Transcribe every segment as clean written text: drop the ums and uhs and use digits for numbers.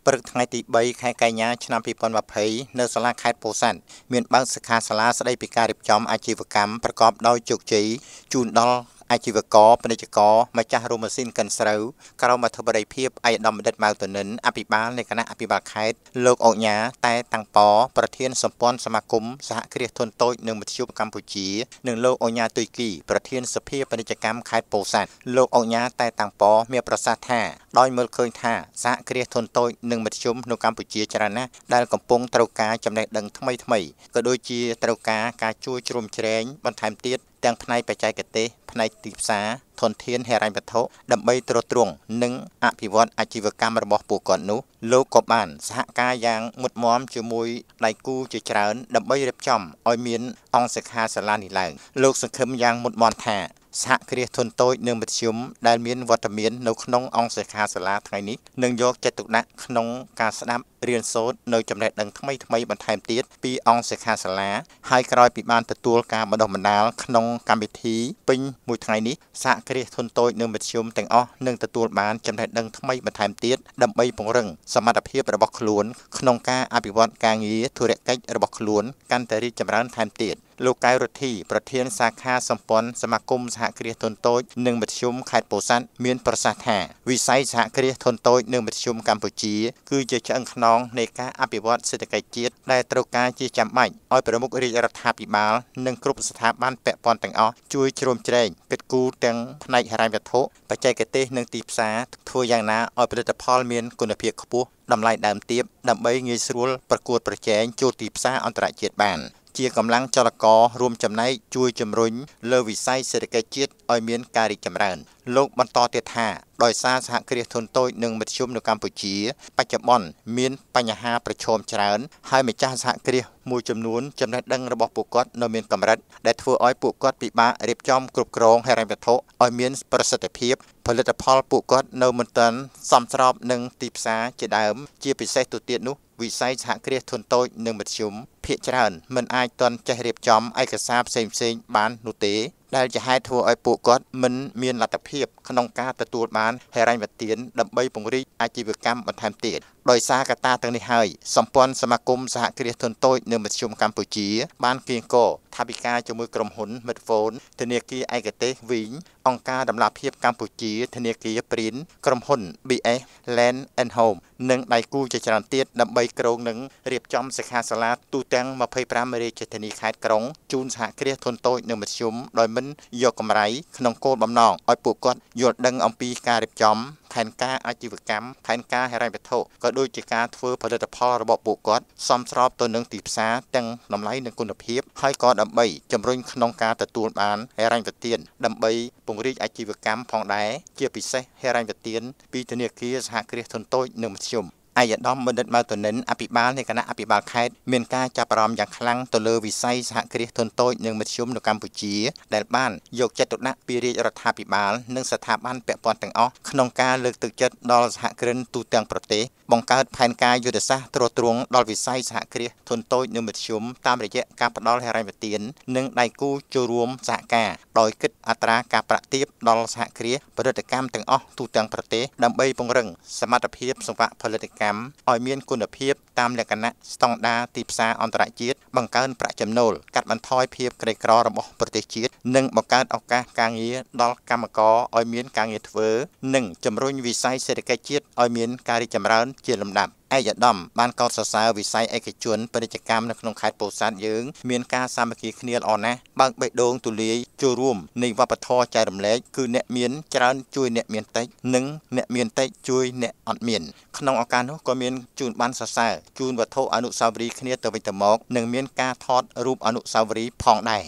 ព្រឹកថ្ងៃទី3ខែកញ្ញាឆ្នាំ2020នៅសាលាខេត្តពោធិ៍សាត់មានបើកសិក្ខាសាលាស្ដីពីការរៀបចំអាជីវកម្មប្រកបដោយជោគជ័យជូនដល់អាជីវករពាណិជ្ជករម្ចាស់រោងម៉ាស៊ីនកិនស្រូវក្រមអធិបតីភាពឯកឧត្តមបណ្ឌិតម៉ៅតុនិនអភិបាលនៃគណៈអភិបាលខេត្តលោកអុកញ៉ាតែតាំងពប្រធានសម្ព័ន្ធសមាគមសហគ្រាសធុនតូចនិងមធ្យមកម្ពុជានិងលោកអុកញ៉ាទុយគីប្រធានសភាពាណិជ្ជកម្មខេត្តពោធិ៍សាត់លោកអុកញ៉ាតែតាំងពមានប្រសាសន៍ថាដោយមើលឃើញថាសហគ្រាសធុនតូចនិងមធ្យមនៅកម្ពុជាច្រើនណាស់ដែលកំពុងត្រូវការចំណេះដឹងថ្មីក៏ដូចជាត្រូវការជួយជ្រោមជ្រែងបន្ថែមទៀតទាំងផ្នែកបច្ចេកទេសផ្នែកទីផ្សារធនធានហិរញ្ញវត្ថុដើម្បីទ្រទ្រង់និងអភិវឌ្ឍអាជីវកម្មរបស់ពួកគាត់នោះលោកក៏បានសហការយ៉ាងមុតមមជាមួយដៃគូជាច្រើនដើម្បីរៀបចំឲ្យមានអង្គសិក្ខាសាលានេះឡើងលោកសង្ឃឹមយ៉ាងមុតមមថាសហគ្រាសធុនតូចនិងមធ្យមដែលមានវត្តមាននៅក្នុងអង្គសិក្ខាសាលាថ្ងៃនេះនឹងយកចិត្តទុកដាក់ក្នុងការស្ដាប់រៀនសូត្រនៅចំណេះដឹងថ្មីបន្ថែមទៀតពីអង្គសិក្ខាសាលាហើយក្រោយពីបានទទួលការបណ្ដុះបណ្ដាលក្នុងកម្មវិធីពេញមួយថ្ងៃនេះសហគ្រាសធុនតូចនិងមធ្យមទាំងអស់នឹងទទួលបានចំណេះដឹងថ្មីបន្ថែមទៀតដើម្បីពង្រឹងសមត្ថភាពរបស់ខ្លួនក្នុងការអភិវឌ្ឍការងារធុរកិច្ចរបស់ខ្លួនកាន់តែរីកចម្រើនថែមទៀតលោកកៅរិទ្ធីប្រធានសាខាសម្ព័ន្ធសមាគមសហគ្រាសធុនតូចនិងមធ្យមខេត្តពោធិ៍សាត់មានប្រសាសន៍ថាវិស័យសហគ្រាសធុនតូចនិងមធ្យមកម្ពុជាគឺជាឆ្អឹងខ្នងនៃការអភិវឌ្ឍសេដ្ឋកិច្ចជាតិដែលត្រូវការជាចាំបាច់ឲ្យប្រមុខរាជរដ្ឋាភិបាលនិងគ្រប់ស្ថាប័នពាក់ព័ន្ធទាំងអស់ជួយជ្រោមជ្រែងគិតគូរទាំងផ្នែកហិរញ្ញវត្ថុបច្ចេកទេសនិងទីផ្សារធ្វើយ៉ាងណាឲ្យផលិតផលមានគុណភាពខ្ពស់តម្លៃដើមទាបដើម្បីងាយស្រួលប្រកួតប្រជែងចូលទីផ្សារអន្តរជាតិបានជាកម្លាំងចលកររួមចំណែកជួយជំរុញលើវិស័យសេដ្ឋកិច្ចជាតិឲ្យមានការរីកចម្រើនលោកបន្តទៀតថាដោយសារសហគ្រាសធុនតូចនិងមធ្យមនៅកម្ពុជាបច្ចុប្បន្នមានបញ្ហាប្រឈមច្រើនហើយម្ចាស់សហគ្រាសមួយចំនួនចំណេះដឹងរបស់ពួកគាត់នៅមានកម្រិតដែលធ្វើឲ្យពួកគាត់ពិបាករៀបចំគ្រប់គ្រងហិរញ្ញវត្ថុឲ្យមានប្រសិទ្ធភាពផលិតផលពួកគាត់នៅមិនទាន់សមស្របនឹងទីផ្សារជាដើមជាពិសេសទៅទៀតនោះវិស័យសហគ្រាសធុនតូចនិងមធ្យមភាគច្រើនមិនអាចទាន់ចេះរៀបចំឯកសារផ្សេងៗបាននោះទេដែលជាហេតុធ្វើឲ្យពួកគាត់មិនមានលទ្ធភាពក្នុងការទទួលបានហិរញ្ញប្បទានដើម្បីពង្រីកអាជីវកម្មបន្ថែមទៀតដោយសារកត្តាទាំងនេះហើយសម្ព័ន្ធសមាគមសហគ្រាសធុនតូចនិងមធ្យមកម្ពុជាបានគៀងគរថវិកាជាមួយក្រុមហ៊ុន Midphone ធនាគារឯកទេសវិញ អង្គការដំណាភិបកម្ពុជាធនាគារព្រីនក្រុមហ៊ុន BS Land and Home និងដៃគូជាច្រើនទៀតដើម្បីគ្រោងនឹងរៀបចំសិក្ខាសាលាទូទាំង25រាជធានីខេត្តក្រុងជូនសហគ្រាសធុនតូចនិងមធ្យមដោយមិនយកកម្រៃក្នុងគោលបំណងឲ្យពួកគាត់យល់ដឹងអំពីការរៀបចំផែនការអាជីវកម្មផែនការហិរញ្ញវត្ថុក៏ដូចជាការធ្វើផលិតផលរបស់ពួកគាត់សមស្របទៅនឹងទីផ្សារទាំងតម្លៃនិងគុណភាពហើយក៏ដើម្បីជំរុញក្នុងការទទួលបានហិរញ្ញប្បទានដើម្បីពង្រីកអាជីវកម្មផងដែរជាពិសេសហិរញ្ញប្បទានពីធនាគារសហគ្រាសធុនតូចនិងមធ្យមឯកឧត្តមបណ្ឌិតម៉ៅតុនិនអភិបាលនៃគណៈអភិបាលខេត្តមានការចាប់អារម្មណ៍យ៉ាងខ្លាំងទៅលើវិស័យសហគ្រាសធុនតូចនិងមធ្យមនៅកម្ពុជាដែលបានយកចិត្តទុកដាក់ពីរាជរដ្ឋាភិបាលនិងស្ថាប័នពាក់ព័ន្ធទាំងអស់ក្នុងការលើកទឹកចិត្តដល់សហគ្រិនទូទាំងប្រទេសបង្កើតផែនការយុទ្ធសាស្ត្រទ្រទ្រង់ដល់វិស័យសហគ្រាសធុនតូចនិងមធ្យមតាមរយៈការផ្តល់ហិរញ្ញប្បទាននិងដៃគូចូលរួមសហការដោយគិតអត្រាការប្រាក់ទាបដល់សហគ្រាសផលិតកម្មទាំងអស់ទូទាំងប្រទេសដើម្បីពង្រឹងសមត្ថភាពសង្វាក់ផលិតកម្មឲ្យមានគុណភាពតាមលក្ខណៈស្តង់ដារទីផ្សារអន្តរជាតិបង្កើនប្រាក់ចំណូលកាត់បន្ថយភាពក្រីក្ររបស់ប្រទេសជាតិនិងបង្កើតឱកាសការងារដល់កម្មករឲ្យមានការងារធ្វើនិងជំរុញវិស័យសេដ្ឋកិច្ចជាតិឲ្យមានការរីកចម្រើនជាលំដាប់ឯកឧត្តមបានកោតសរសើរវិស័យឯកជនពាណិជ្ជកម្មនៅក្នុងខេត្តពោធិ៍សាត់យើងមានការសាមគ្គីគ្នាល្អណាស់បើកបេះដូងទូលាយចូលរួមនៃវប្បធម៌ចែករំលែកគឺអ្នកមានច្រើនជួយអ្នកមានតិចនិងអ្នកមានតិចជួយអ្នកអត់មានក្នុងឱកាសនោះក៏មានជូនប័ណ្ណសរសើរជូនវត្ថុអនុស្សាវរីយ៍គ្នាទៅវិញទៅមកនិងមានការថតរូបអនុស្សាវរីយ៍ផងដែរ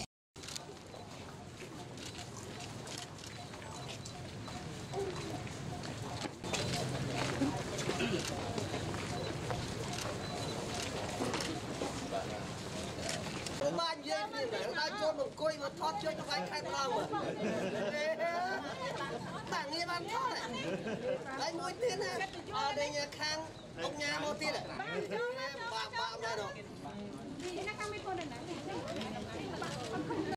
បាននិយាយពីហ្នឹងដល់ចូលមកអង្គុយមកថតជួយទៅវាយខេត្តម្ដងមើលតាំងងារបានថតហើយមួយទៀតណាអត់ដេញខាងអង្គញាមកទៀតបាក់ដែរ